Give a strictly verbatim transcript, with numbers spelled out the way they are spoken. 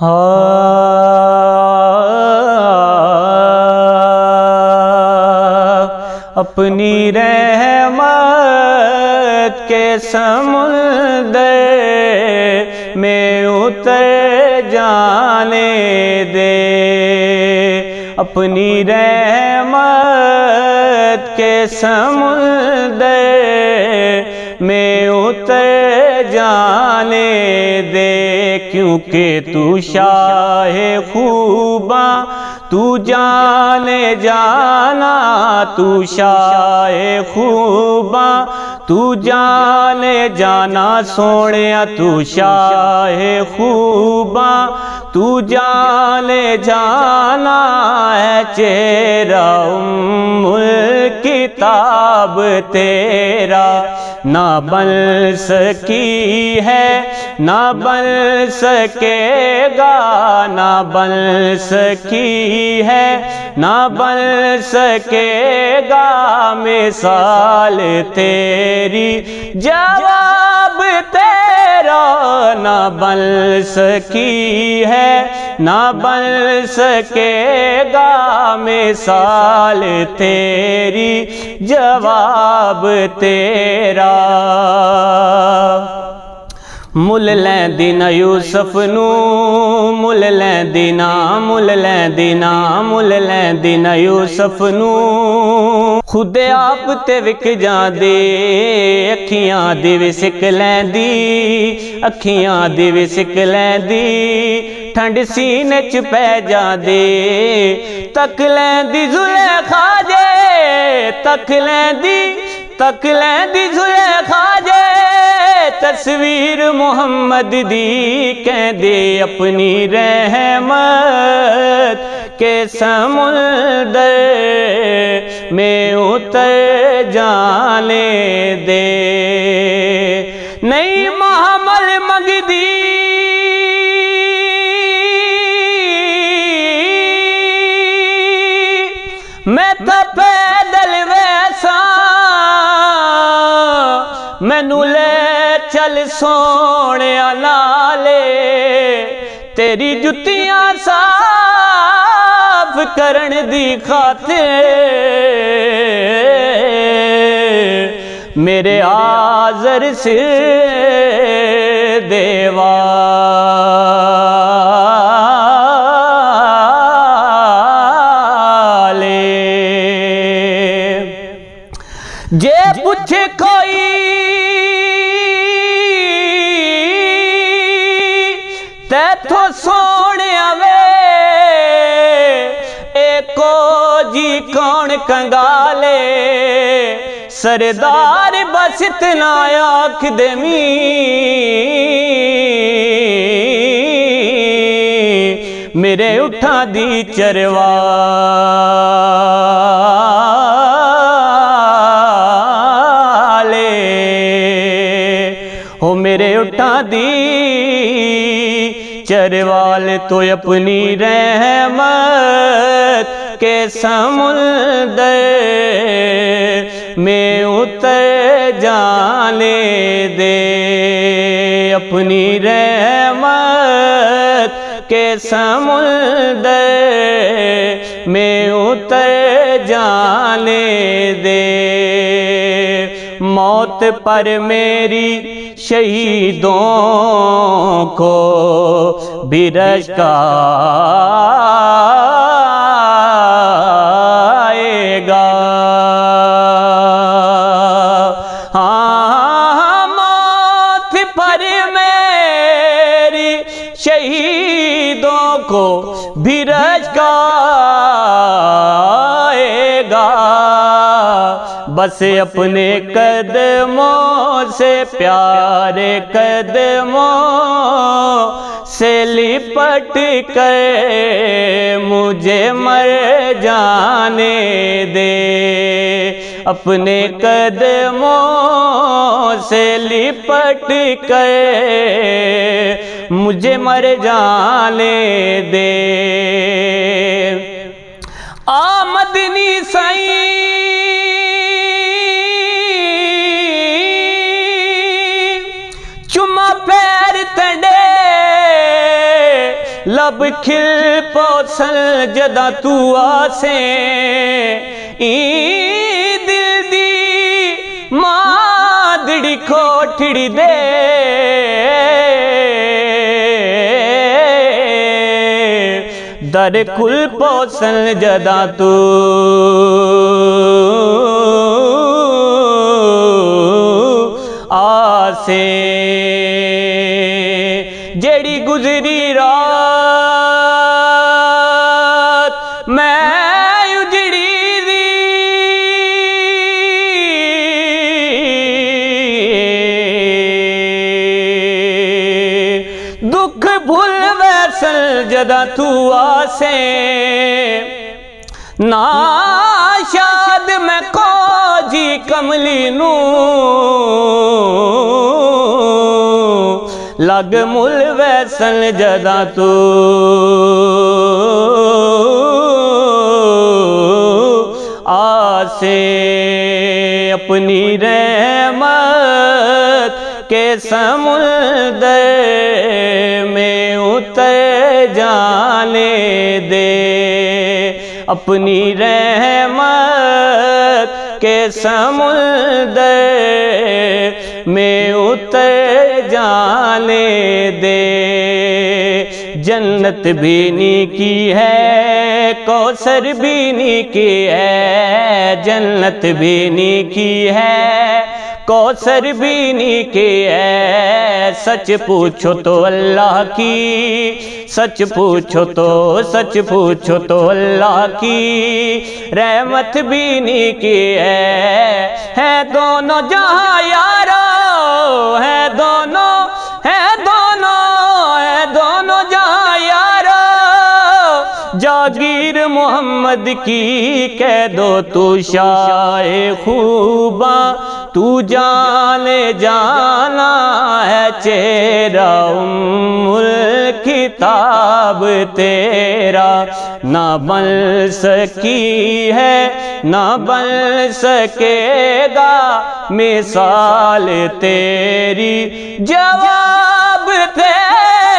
اپنی رحمت کے سمندر میں اتر جانے دے، اپنی رحمت کے سمندر میں اتر جانے دے، کیونکہ تو شاہ خوباں تو جانے جانا، تو شاہ خوباں تو جانے جانا، سونیا تو شاہ خوباں تو جانے جانا، ہے چہرہ ام الکتاب تیرا، نہ بن سکی ہے نہ بن سکے گا، نہ بن سکی ہے نہ بن سکے گا، مثال تیری جواب تیرا، نہ بن سکی ہے نہ بن سکے گا، مثال تیری جواب تیرا۔ مل لیندی نا یوسف نو، مل لیندی نا مل لیندی نا مل لیندی نا یوسف نو، خود آپ تے وک جاندے، اکھیاں دی وی سک لیندی، اکھیاں دی وی سک لیندی، ٹھنڈ سینے چ پے جاندے، تک لیندی زلیخا جے، تک لیندی تک لیندی زلیخا جے، تصویر محمد دی کہندے، اپنی رحمت کے سمندر میں اتر جانے دے، نہیں محمل مگدی میں تا پیدل ویسا، مینو لے چل سونے نالے، تیری جتیاں صاف کرن دی خاطر، میرے آذر سے دیوا جے پوچھے کوئی تیتھو سونے وے، ایکو جی کون کنگالے، سردار بس اتنا آکھ دے می، میرے اٹھا دی چروا ہو، میرے اٹھا دی چروال تو اپنی رحمت کے سمندر میں اتر جانے دے، اپنی رحمت کے سمندر میں اتر جانے دے، موت پر میری شہیدوں کو بھی رشک آئے گا، ہاں موت پر میری شہیدوں کو بھی رشک آئے گا، بس اپنے قدموں سے پیارے قدموں سے لپٹ کر مجھے مر جانے دے، اپنے قدموں سے لپٹ کر مجھے مر جانے دے، آمدنی سائیں لب کھل پوسل جدا تو آسے این دل دی مادڑی کھوٹڑی دے در کل پوسل جدا تو آسے جیڑی گزری رات میں اجڑی دی دکھ بھول ویسل جدا تو آسے ناشاد میں کوجی کملی نو لگ مل ویسل جدا تو آسے اپنی رحمت کے سمندر میں اتر جانے دے اپنی رحمت کے سمندر میں اتر جانے دے جنت بھی نیکی ہے کوثر بھی نیکی ہے جنت بھی نیکی ہے کوثر بھی نیکی ہے سچ پوچھو تو اللہ کی سچ پوچھو تو سچ پوچھو تو اللہ کی رحمت بھی نیکی ہے ہے دونوں جہاں یارو ہے دونوں ہے دونوں ہے دونوں جہاں یارو جاگیر محمد کی کہہ دو تو شاہ خوباں تو جانے جانا ہے چہرہ ام الکتاب تیرا نہ بن سکی ہے نہ بن سکے گا مثال تیری جواب تیرا